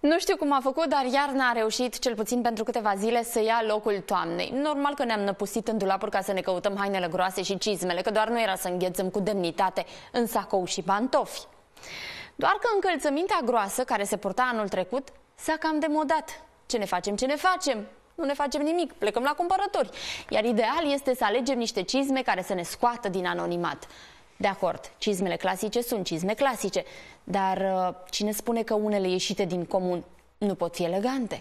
Nu știu cum a făcut, dar iarna a reușit, cel puțin pentru câteva zile, să ia locul toamnei. Normal că ne-am năpustit în dulapuri ca să ne căutăm hainele groase și cizmele, că doar nu era să înghețăm cu demnitate în sacou și pantofi. Doar că încălțămintea groasă, care se purta anul trecut, s-a cam demodat. Ce ne facem, ce ne facem? Nu ne facem nimic, plecăm la cumpărători. Iar ideal este să alegem niște cizme care să ne scoată din anonimat. De acord, cizmele clasice sunt cizme clasice, dar cine spune că unele ieșite din comun nu pot fi elegante?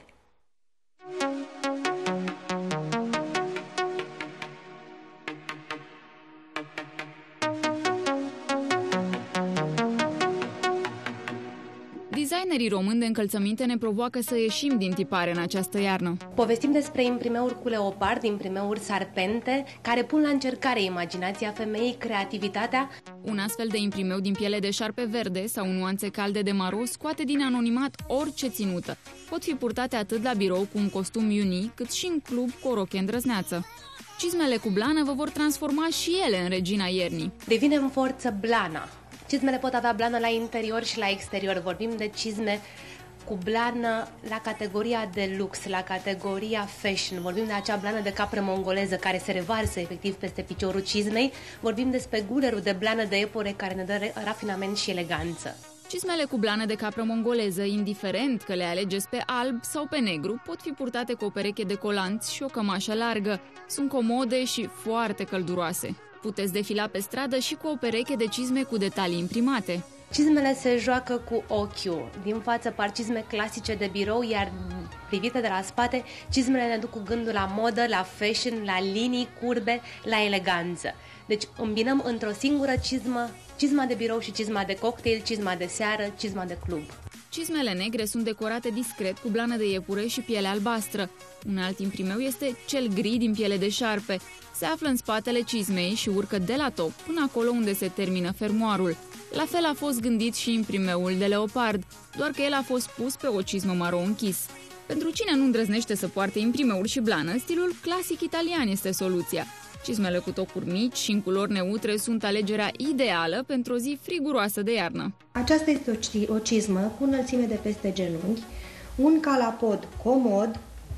Designerii români de încălțăminte ne provoacă să ieșim din tipare în această iarnă. Povestim despre imprimeuri cu leopard, imprimeuri sarpente, care pun la încercare imaginația femeii, creativitatea. Un astfel de imprimeu din piele de șarpe verde sau nuanțe calde de maro scoate din anonimat orice ținută. Pot fi purtate atât la birou cu un costum unic, cât și în club cu o roche îndrăzneață. Cizmele cu blană vă vor transforma și ele în regina iernii. Devine în forță blana. Cizmele pot avea blană la interior și la exterior. Vorbim de cizme cu blană la categoria de lux, la categoria fashion. Vorbim de acea blană de capră mongoleză care se revarsă efectiv peste piciorul cizmei. Vorbim despre gulerul de blană de epure care ne dă rafinament și eleganță. Cizmele cu blană de capră mongoleză, indiferent că le alegeți pe alb sau pe negru, pot fi purtate cu o pereche de colanți și o cămașă largă. Sunt comode și foarte călduroase. Puteți defila pe stradă și cu o pereche de cizme cu detalii imprimate. Cizmele se joacă cu ochiul. Din față par cizme clasice de birou, iar privite de la spate, cizmele ne duc cu gândul la modă, la fashion, la linii, curbe, la eleganță. Deci îmbinăm într-o singură cizmă, cizma de birou și cizma de cocktail, cizma de seară, cizma de club. Cizmele negre sunt decorate discret cu blană de iepure și piele albastră. Un alt imprimeu este cel gri din piele de șarpe. Se află în spatele cizmei și urcă de la top până acolo unde se termină fermoarul. La fel a fost gândit și imprimeul de leopard, doar că el a fost pus pe o cizmă maro închis. Pentru cine nu îndrăznește să poarte imprimeuri și blană, stilul clasic italian este soluția. Cizmele cu tocuri mici și în culori neutre sunt alegerea ideală pentru o zi friguroasă de iarnă. Aceasta este o cizmă cu înălțime de peste genunchi, un calapod comod,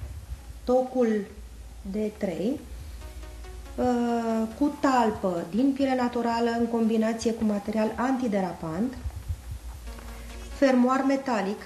tocul de 3, cu talpă din piele naturală în combinație cu material antiderapant, fermoar metalic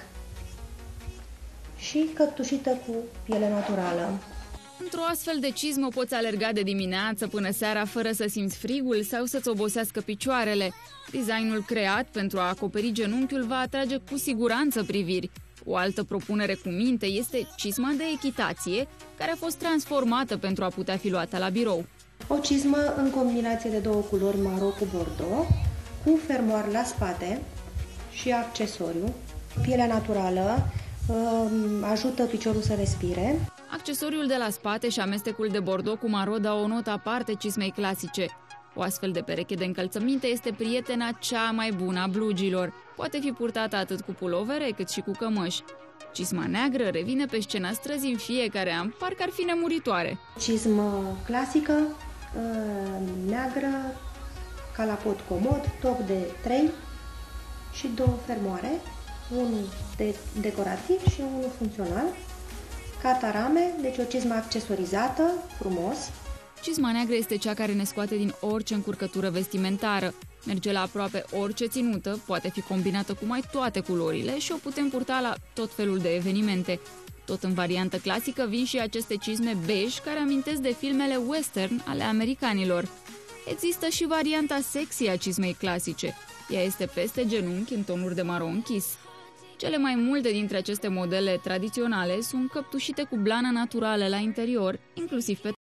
și căptușită cu piele naturală. Într-o astfel de cizmă poți alerga de dimineață până seara fără să simți frigul sau să-ți obosească picioarele. Designul creat pentru a acoperi genunchiul va atrage cu siguranță priviri. O altă propunere cu minte este cizma de echitație, care a fost transformată pentru a putea fi luată la birou. O cizmă în combinație de două culori, maro cu bordeaux, cu fermoar la spate și accesoriu. Pielea naturală ajută piciorul să respire. Accesoriul de la spate și amestecul de bordeaux cu maro dau o notă aparte cizmei clasice. O astfel de pereche de încălțăminte este prietena cea mai bună a blugilor. Poate fi purtată atât cu pulovere cât și cu cămăși. Cizma neagră revine pe scena străzii în fiecare an, parcă ar fi nemuritoare. Cizmă clasică, neagră, calapod comod, toc de 3 și două fermoare, unul decorativ și unul funcțional. Catarame, deci o cizmă accesorizată, frumos. Cizma neagră este cea care ne scoate din orice încurcătură vestimentară. Merge la aproape orice ținută, poate fi combinată cu mai toate culorile și o putem purta la tot felul de evenimente. Tot în variantă clasică vin și aceste cizme beige care amintesc de filmele western ale americanilor. Există și varianta sexy a cizmei clasice. Ea este peste genunchi în tonuri de maro închis. Cele mai multe dintre aceste modele tradiționale sunt căptușite cu blană naturală la interior, inclusiv pe